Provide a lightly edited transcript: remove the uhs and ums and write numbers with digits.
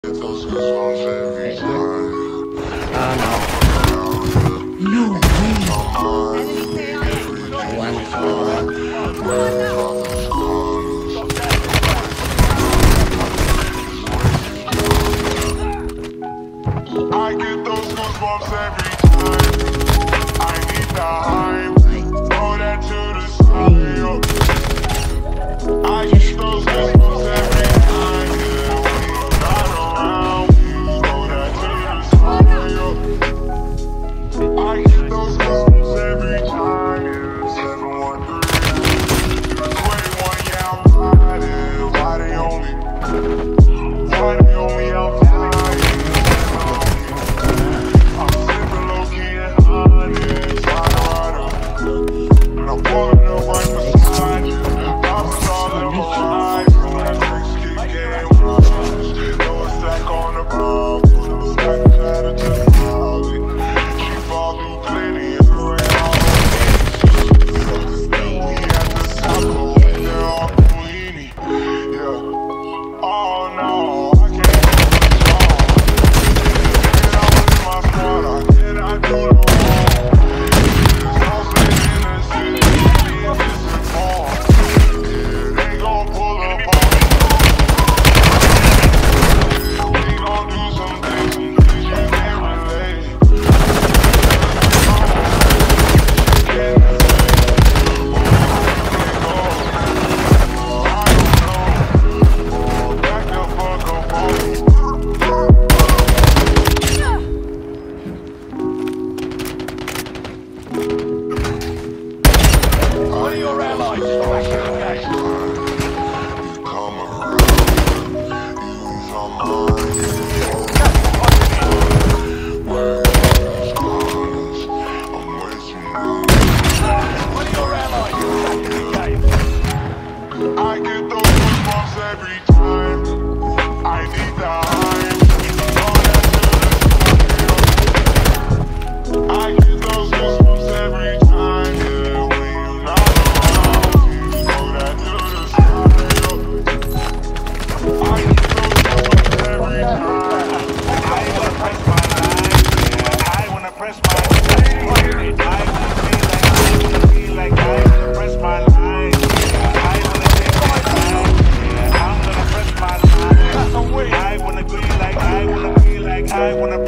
Those goosebumps every time. No way. One. I get those goosebumps every time. I need the hype. Throw that to the side. I get those goosebumps every time. I get those goosebumps every time. 713. 21, yeah, I'm riding. Why they only outside? I'm sipping low-key and honest. Rider. And I'm pulling up right beside you. Diamonds all in my eyes. When that tricks kick in, throw a stack on the block. Put a stack of chatter to the valley. Fall through plenty of around. We at the Saco, they're all Queenie. Yeah. Oh no, I can't go wrong. And I was in my squad, I do no wrong. It's all sitting in the city, it's just informed. Yeah, they gon' pull up on me. We gon' do some things you can't relate. One of your allies is crashing the gate. Come around, use our mind. Where's cause I'm way too new. One of your allies is crashing the gate. I get those goosebumps every time. I need the hype. Throw that to the side. I get those goosebumps every time. Yeah, when you're not around, throw that to the side. I get those goosebumps every time. I wanna press my line. I wanna feel like I wanna press my line. I wanna take my time. I'm gonna press my line. I wanna feel like I wanna